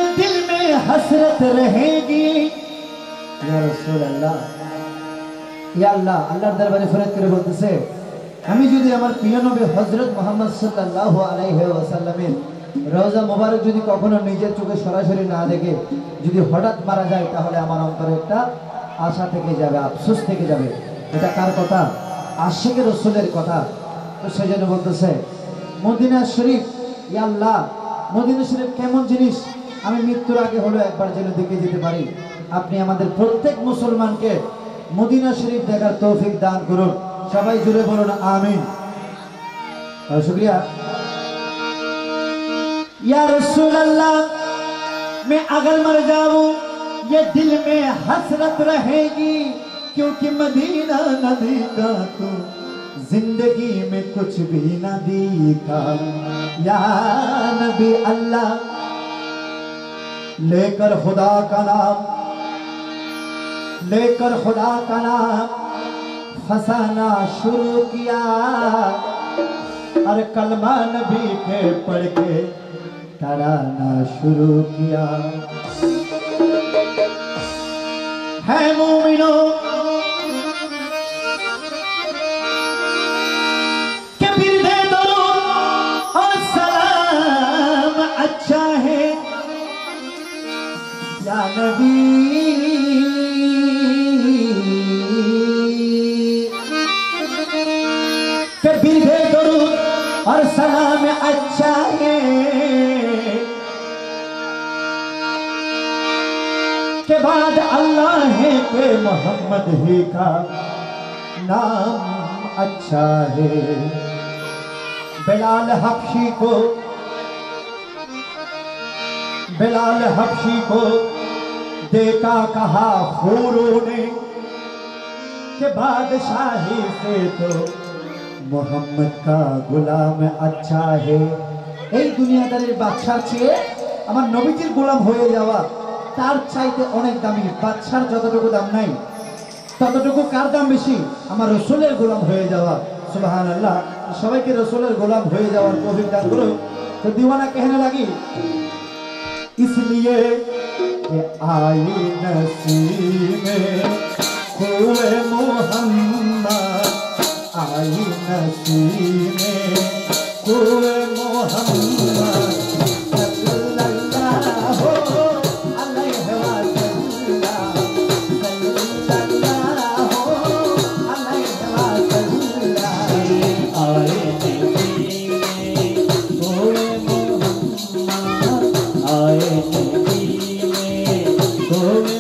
दिल में हसरत रहेगी। या रसूल अल्लाह, या अल्लाह, আল্লাহর দরবারে ফরিয়াদ করে বলতেছে, আমি যদি আমার প্রিয় নবী হযরত মুহাম্মদ সাল্লাল্লাহু আলাইহি ওয়াসাল্লামের রওজা মোবারক যদি কখনো নিজের চোখে সরাসরি না দেখে যদি হঠাৎ মারা যায়, তাহলে আমার অন্তরে একটা আশা থেকে যাবে, আফসোস থেকে যাবে। এটা কার কথা? আশিকে রসুলের কথা। তো সেজন্য বলতেছে মদিনা শরীফ, ইয়া আল্লাহ, মদিনা শরীফ কেমন জিনিস, আমি মৃত্যুর আগে হলো একবার যেন দেখে যেতে পারি। আপনি আমাদের প্রত্যেক মুসলমানকে মদিনা শরীফ দেখার তৌফিক দান করুন। সবাই জুড়ে বলুন আমিন। শুকরিয়া। या रसूल अल्लाह, मैं अगर मर जाऊं ये दिल में हसरत रहेगी, क्योंकि मदीना नबी का तो जिंदगी में कुछ भी न दिखा। या नबी अल्लाह, लेकर खुदा का नाम, लेकर खुदा का नाम फसाना शुरू किया, और कलमा नबी के पढ़ के तराना शुरू किया। है मोमिनों के फिर दे दो और सलाम अच्छा है। या नबी के फिर दे दो और सलाम अच्छा है, के बाद अल्लाह है के मोहम्मद ही का नाम अच्छा है। बिलाल हबशी को, बिलाल हबशी को देखा कहा खूरों ने, के बादशाही से तो मोहम्मद का गुलाम अच्छा है। এই দুনিয়াদারের বাদশার চেয়ে আমার নবীজির গোলাম হয়ে যাওয়া তার চাইতে অনেক দামি। বাদশার যতটুকু দাম নাই ততটুকু কার দাম বেশি? আমার রসুলের গোলাম হয়ে যাওয়া। সুবহানাল্লাহ। সবাইকে রসুলের গোলাম হয়ে যাওয়ার তৌফিক দান করো। তো दीवाना कहने लगी, इसलिए कि आई नसीब में हुए मोहम्मद, आई नसीब में हुए मोहम्मद सल्लल्लाहु अलैहि वसल्लम, सल्लल्लाहु अलैहि वसल्लम। आए नसीब में हुए मोहम्मद, आए नसीब में हुए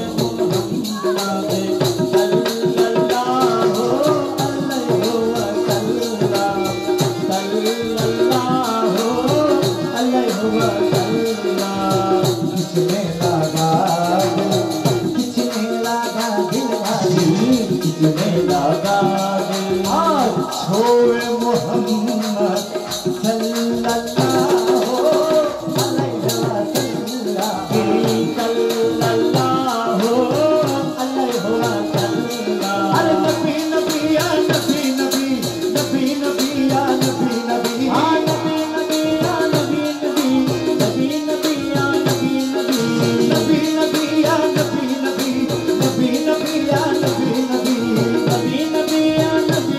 छोड़ मोहम्मद सल्लल्लाहु अलैहि वसल्लम, सल्लल्लाहु अलैहि वसल्लम। अरे नबी नबी या नबी नबी, नबी नबी या नबी नबी, हाँ नबी नबी या नबी नबी, नबी नबी या नबी नबी, नबी नबी या नबी नबी, नबी नबी या नबी नबी, नबी नबी या नबी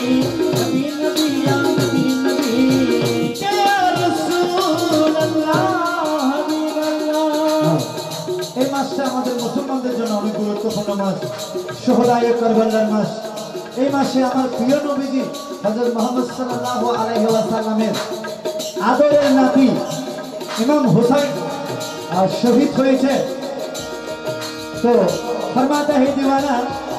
আমাদের মুসলমানদের জন্য অনেক গুরুত্বপূর্ণ মাস, সোহরায়ে কারবালার মাস। এই মাসে আমার প্রিয় নবীজি হযরত মুহাম্মদ সাল্লাল্লাহু আলাইহি ওয়াসাল্লামের আদরের নাতি ইমাম হুসাইন শহীদ হয়েছে। তো ফরমাতা হে दीवाना,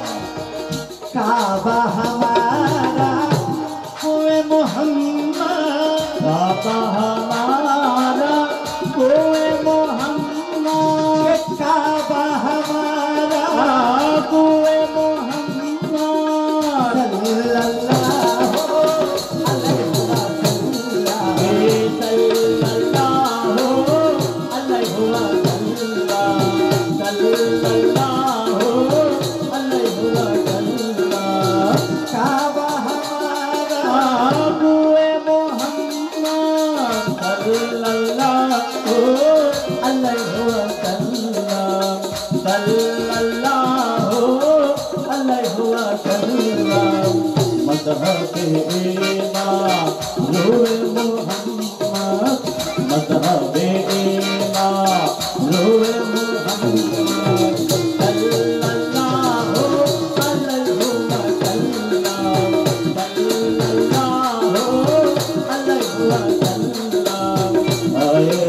काबा हमारा हुए मोहम्मद, काबा हमारा हुए मोहम्मद, काबा हमारा हुए मोहम्मद सल्लल्लाहु अलैहि वसल्लम, सल्लल्लाहु अलैहि वसल्लम, सल्लल्लाहु अलैहि वसल्लम। काबा हमारा हुए मोहम्मद सल्लल्लाहु अलैहि वसल्लम। वसल्लम सल्लल्लाहु अलैहि वसल्लम मज़हब-ए इमाम रूह मोहम्मद मज़हब-ए इमाम रूह मोहम्मद सल्लल्लाहु अलैहि वसल्लम सल्लल्लाहु अलैहि वसल्लम आए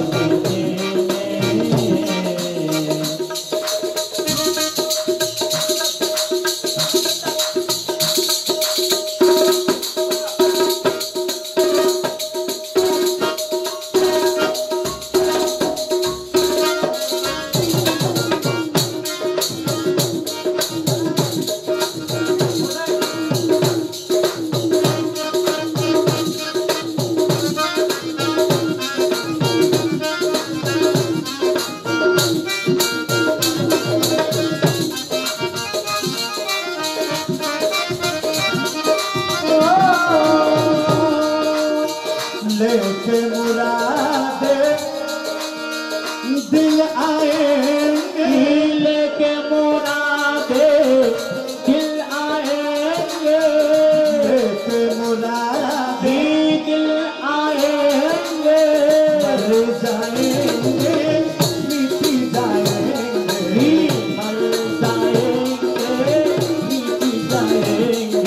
लेके मुरादे दिल आएंगे लेके मुरादे दिल आएंगे लेके मुरादे दिल आएंगे मर जाएंगे मिट जाएंगे मर जाएंगे मिट जाएंगे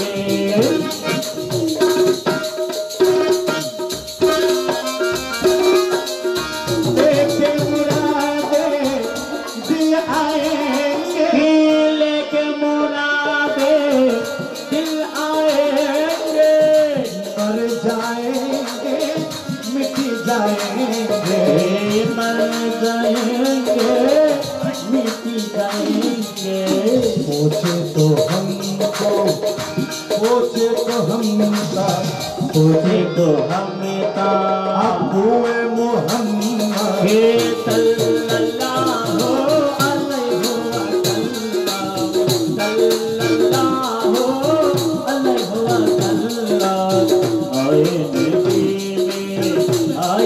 मर जाएंगे मिट जाएंगे पूछे तो हमको पूछे तो हमका पूछे तो हमका अबूए मोहम्मद सल्लल्लाहु अलैहि वसल्लम सल्लल्लाहु अलैहि वसल्लम आए नबी में आए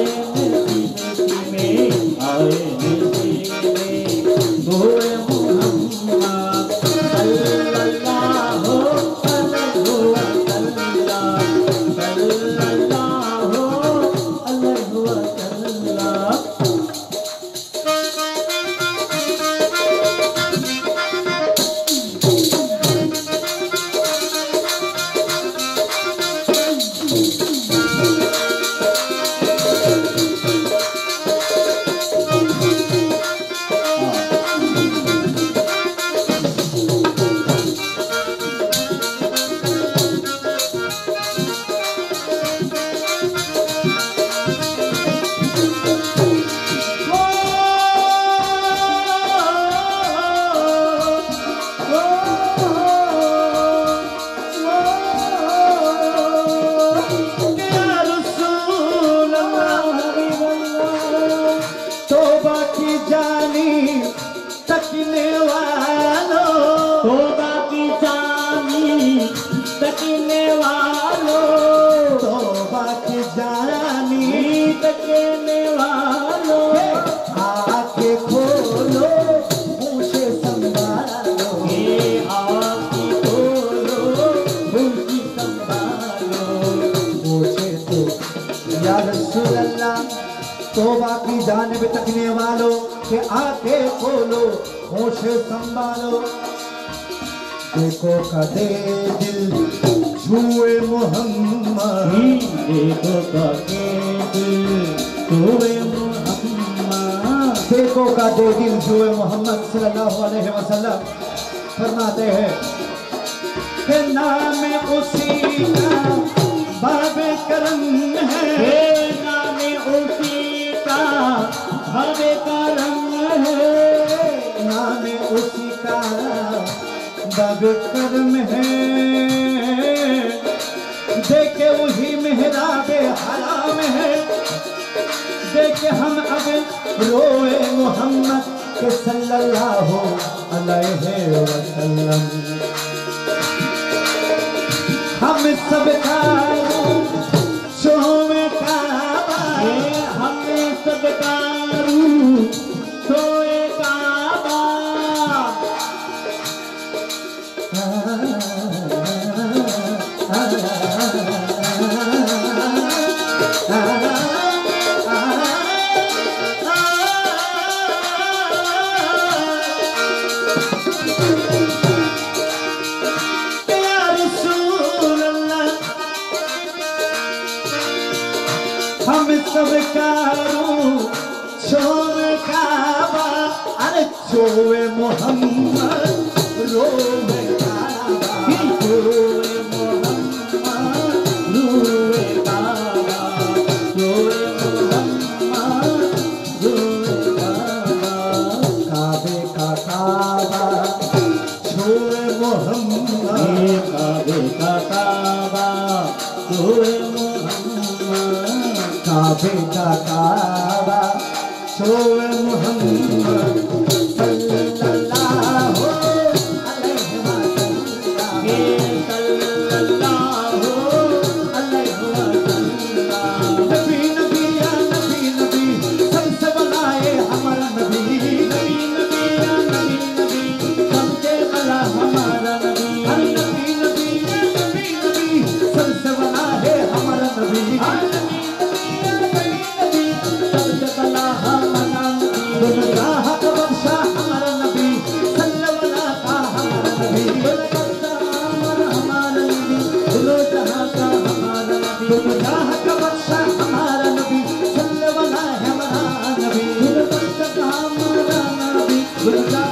तकने वालों तौबा की जानी तकने वालों तौबा की जानी तकने वालों आँखें खोलो मुझे संभालो आँखें खोलो मुझे संभालो मुझे तो या रसूल अल्लाह तौबा की जानिब तकने वालों के आके खोलो होश संभालो देखो कदे दिल छुए मोहम्मद देखो कदे दिल छुए मोहम्मद देखो कदे दिल छुए मोहम्मद सल्लल्लाहु अलैहि वसल्लम फरमाते हैं कि नाम उसी का बाबे करम है नाम उसी का बाबे करम नाम उसी का बाबे करम है देखे वही मेहराबे हराम है देखे हम अब रोए मोहम्मद के सल्लल्लाहु अलैहि वसल्लम हम सब का सोए काबा हम सब का सोए का सब कारू छोड़ काबा अरे छोए मोहम्मद रोवे काबा छोए मोहम्मद रोवे काबा छोए मोहम्मद रोवे काबा काबे का काबा छोए मोहम्मद काबे का काबा छोए काबे का काबा छोए मोहम्मद सल्लल्लाहु अलैहि वसल्लम सल्लल्लाहु अलैहि वसल्लम नबी नबी या नबी नबी सबसे बड़ा है हमारा नबी नबी नबी या नबी नबी सबसे बड़ा हमारा नबी नबी नबी या नबी नबी सबसे बड़ा है हमारा नबी Good